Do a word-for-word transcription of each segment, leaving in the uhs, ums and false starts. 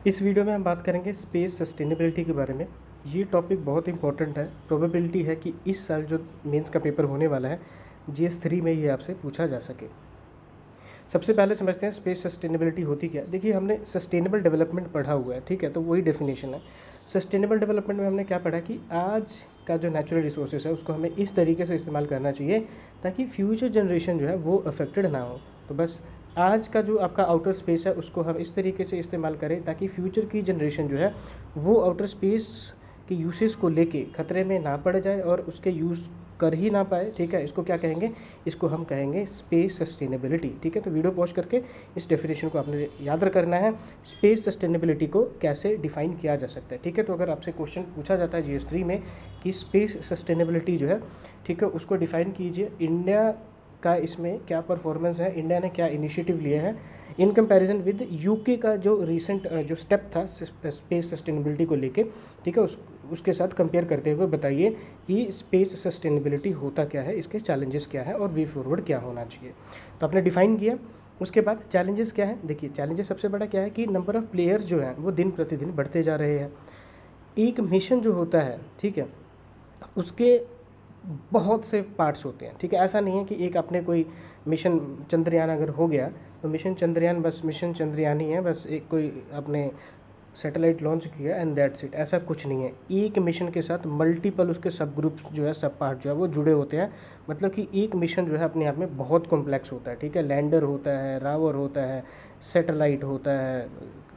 इस वीडियो में हम बात करेंगे स्पेस सस्टेनेबिलिटी के बारे में। ये टॉपिक बहुत इंपॉर्टेंट है। प्रोबेबिलिटी है कि इस साल जो मेंस का पेपर होने वाला है जी एस थ्री में ये आपसे पूछा जा सके। सबसे पहले समझते हैं स्पेस सस्टेनेबिलिटी होती क्या। देखिए, हमने सस्टेनेबल डेवलपमेंट पढ़ा हुआ है, ठीक है, तो वही डेफिनेशन है। सस्टेनेबल डेवलपमेंट में हमने क्या पढ़ा कि आज का जो नेचुरल रिसोर्सेज है उसको हमें इस तरीके से इस्तेमाल करना चाहिए ताकि फ्यूचर जनरेशन जो है वो अफेक्टेड ना हो। तो बस आज का जो आपका आउटर स्पेस है उसको हम इस तरीके से इस्तेमाल करें ताकि फ्यूचर की जनरेशन जो है वो आउटर स्पेस के यूसेस को लेके खतरे में ना पड़ जाए और उसके यूज़ कर ही ना पाए, ठीक है। इसको क्या कहेंगे? इसको हम कहेंगे स्पेस सस्टेनेबिलिटी, ठीक है। तो वीडियो पॉज करके इस डेफिनेशन को आपने याद करना है, स्पेस सस्टेनेबिलिटी को कैसे डिफाइन किया जा सकता है, ठीक है। तो अगर आपसे क्वेश्चन पूछा जाता है जी एस थ्री में कि स्पेस सस्टेनेबिलिटी जो है, ठीक है, उसको डिफाइन कीजिए। इंडिया का इसमें क्या परफॉर्मेंस है, इंडिया ने क्या इनिशिएटिव लिए हैं इन कंपैरिजन विद यूके का जो रिसेंट जो स्टेप था स्पेस सस्टेनेबिलिटी को लेके, ठीक है, उस उसके साथ कंपेयर करते हुए बताइए कि स्पेस सस्टेनेबिलिटी होता क्या है, इसके चैलेंजेस क्या है और वे फॉरवर्ड क्या होना चाहिए। तो आपने डिफाइन किया, उसके बाद चैलेंजेस क्या है। देखिए, चैलेंजेस सबसे बड़ा क्या है कि नंबर ऑफ़ प्लेयर्स जो हैं वो दिन प्रतिदिन बढ़ते जा रहे हैं। एक मिशन जो होता है, ठीक है, उसके बहुत से पार्ट्स होते हैं, ठीक है। ऐसा नहीं है कि एक आपने कोई मिशन चंद्रयान अगर हो गया तो मिशन चंद्रयान बस मिशन चंद्रयान ही है, बस एक कोई आपने सैटेलाइट लॉन्च किया एंड दैट्स इट, ऐसा कुछ नहीं है। एक मिशन के साथ मल्टीपल उसके सब ग्रुप्स जो है, सब पार्ट जो है वो जुड़े होते हैं। मतलब कि एक मिशन जो है अपने आप में बहुत कॉम्प्लेक्स होता है, ठीक है। लैंडर होता है, रावर होता है, सैटेलाइट होता है,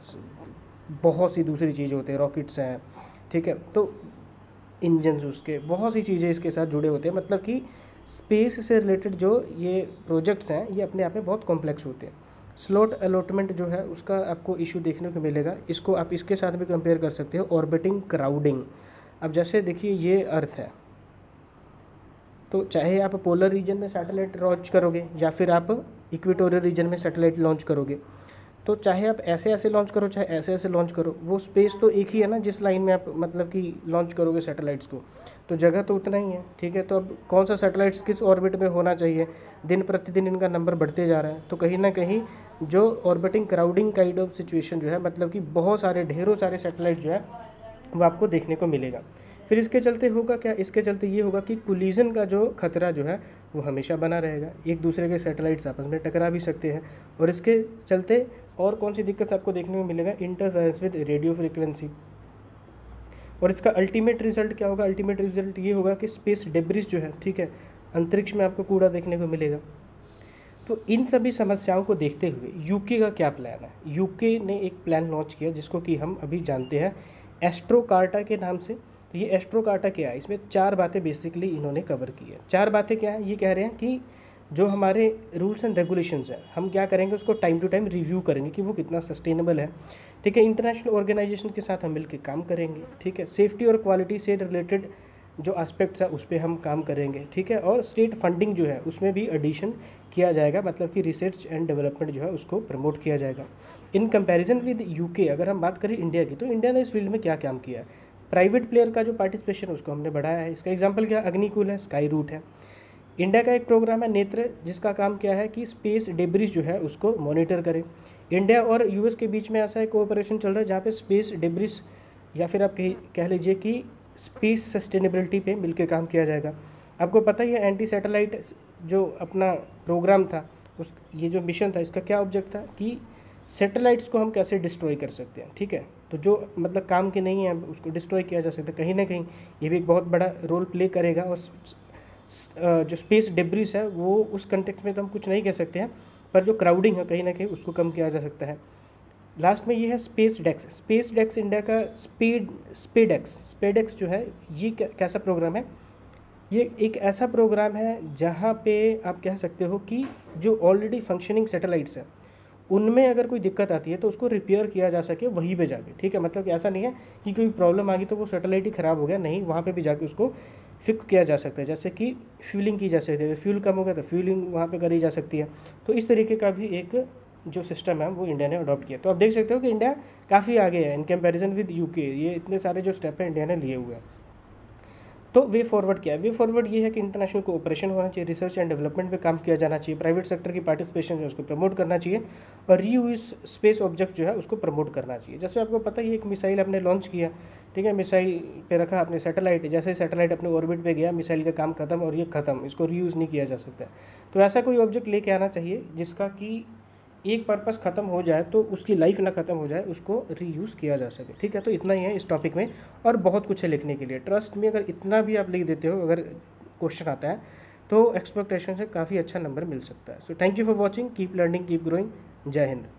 बहुत सी दूसरी चीज़ होती है, रॉकेट्स हैं, ठीक है। तो इंजन्स, उसके बहुत सी चीज़ें इसके साथ जुड़े होते हैं। मतलब कि स्पेस से रिलेटेड जो ये प्रोजेक्ट्स हैं ये अपने आप में बहुत कॉम्प्लेक्स होते हैं। स्लॉट अलॉटमेंट जो है उसका आपको इशू देखने को मिलेगा। इसको आप इसके साथ भी कंपेयर कर सकते हो, ऑर्बिटिंग क्राउडिंग। अब जैसे देखिए, ये अर्थ है, तो चाहे आप पोलर रीजन में सैटेलाइट लॉन्च करोगे या फिर आप इक्वेटोरियल रीजन में सैटेलाइट लॉन्च करोगे, तो चाहे आप ऐसे ऐसे लॉन्च करो चाहे ऐसे ऐसे लॉन्च करो, वो स्पेस तो एक ही है ना जिस लाइन में आप मतलब कि लॉन्च करोगे सैटेलाइट्स को, तो जगह तो उतना ही है, ठीक है। तो अब कौन सा सैटेलाइट्स किस ऑर्बिट में होना चाहिए, दिन प्रतिदिन इनका नंबर बढ़ते जा रहा है। तो कहीं ना कहीं जो orbiting crowding kind of situation जो है, मतलब कि बहुत सारे ढेरों सारे सैटेलाइट जो है वो आपको देखने को मिलेगा। फिर इसके चलते होगा क्या, इसके चलते ये होगा कि कोलिजन का जो खतरा जो है वो हमेशा बना रहेगा। एक दूसरे के सैटेलाइट्स आपस में टकरा भी सकते हैं। और इसके चलते और कौन सी दिक्कत आपको देखने को मिलेगा, इंटरफेरेंस विद रेडियो फ्रीक्वेंसी। और इसका अल्टीमेट रिजल्ट क्या होगा, अल्टीमेट रिजल्ट ये होगा कि स्पेस डेब्रिस जो है, ठीक है, अंतरिक्ष में आपको कूड़ा देखने को मिलेगा। तो इन सभी समस्याओं को देखते हुए यूके का क्या प्लान है। यूके ने एक प्लान लॉन्च किया जिसको कि हम अभी जानते हैं एस्ट्रोकार्टा के नाम से। तो ये एस्ट्रोकार्टा क्या है, इसमें चार बातें बेसिकली इन्होंने कवर की है। चार बातें क्या है, ये कह रहे हैं कि जो हमारे रूल्स एंड रेगुलेशंस हैं हम क्या करेंगे, उसको टाइम टू टाइम रिव्यू करेंगे कि वो कितना सस्टेनेबल है, ठीक है। इंटरनेशनल ऑर्गेनाइजेशन के साथ हम मिलकर काम करेंगे, ठीक है। सेफ्टी और क्वालिटी से रिलेटेड जो एस्पेक्ट्स है उस पर हम काम करेंगे, ठीक है। और स्टेट फंडिंग जो है उसमें भी एडिशन किया जाएगा, मतलब कि रिसर्च एंड डेवलपमेंट जो है उसको प्रमोट किया जाएगा। इन कंपैरिजन विद यूके अगर हम बात करें इंडिया की, तो इंडिया ने इस फील्ड में क्या काम किया है, प्राइवेट प्लेयर का जो पार्टिसिपेशन उसको हमने बढ़ाया है। इसका एग्जांपल क्या, अग्निकुल है, स्काई रूट है। इंडिया का एक प्रोग्राम है नेत्र, जिसका काम क्या है कि स्पेस डेब्रिस जो है उसको मॉनिटर करे। इंडिया और यूएस के बीच में ऐसा एक कोऑपरेशन चल रहा है जहाँ पे स्पेस डेब्रिस या फिर आप कह कह लीजिए कि स्पेस सस्टेनेबिलिटी पे मिलकर काम किया जाएगा। आपको पता ही है एंटी सैटेलाइट जो अपना प्रोग्राम था, उस ये जो मिशन था इसका क्या ऑब्जेक्ट था कि सैटेलाइट्स को हम कैसे डिस्ट्रॉय कर सकते हैं, ठीक है। तो जो मतलब काम के नहीं है उसको डिस्ट्रॉय किया जा सकता है। कहीं ना कहीं ये भी एक बहुत बड़ा रोल प्ले करेगा। और जो स्पेस डेब्रिस है वो उस कंटेक्स्ट में तो हम कुछ नहीं कह सकते हैं, पर जो क्राउडिंग है कहीं ना कहीं उसको कम किया जा सकता है। लास्ट में ये है space dex. Space dex India का स्पीड स्पेडेक्स स्पेडेक्स जो है ये कैसा प्रोग्राम है, ये एक ऐसा प्रोग्राम है जहाँ पे आप कह सकते हो कि जो ऑलरेडी फंक्शनिंग सैटेलाइट्स हैं उनमें अगर कोई दिक्कत आती है तो उसको रिपेयर किया जा सके वहीं पे जाके, ठीक है। मतलब कि ऐसा नहीं है कि कोई प्रॉब्लम आ गई तो वो सैटेलाइट ही ख़राब हो गया, नहीं, वहाँ पे भी जाके उसको फिक्स किया जा सकता है। जैसे कि फ्यूलिंग की जा सकती है, फ्यूल कम हो गया तो फ्यूलिंग वहाँ पे करी जा सकती है। तो इस तरीके का भी एक जो सिस्टम है वो इंडिया ने अडॉप्ट किया। तो आप देख सकते हो कि इंडिया काफ़ी आगे है इन कंपैरिजन विद यूके। ये इतने सारे जो स्टेप हैं इंडिया ने लिए हुए हैं। तो वे फॉरवर्ड क्या है? वे फॉरवर्ड ये है कि इंटरनेशनल कोऑपरेशन होना चाहिए, रिसर्च एंड डेवलपमेंट पे काम किया जाना चाहिए, प्राइवेट सेक्टर की पार्टिसिपेशन जो है उसको प्रमोट करना चाहिए, और रीयूज स्पेस ऑब्जेक्ट जो है उसको प्रमोट करना चाहिए। जैसे आपको पता ही है, एक मिसाइल आपने लॉन्च किया, ठीक है, मिसाइल पे रखा आपने सैटेलाइट, जैसे सैटेलाइट अपने ऑर्बिट पे गया, मिसाइल का काम खत्म और ये खत्म, इसको रीयूज़ नहीं किया जा सकता। तो ऐसा कोई ऑब्जेक्ट लेके आना चाहिए जिसका कि एक पर्पस ख़त्म हो जाए तो उसकी लाइफ ना ख़त्म हो जाए, उसको रीयूज़ किया जा सके। ठीक है, तो इतना ही है इस टॉपिक में, और बहुत कुछ है लिखने के लिए। ट्रस्ट में अगर इतना भी आप लिख देते हो, अगर क्वेश्चन आता है तो एक्सपेक्टेशन से काफ़ी अच्छा नंबर मिल सकता है। So thank you for watching, keep learning, keep growing. जय हिंद।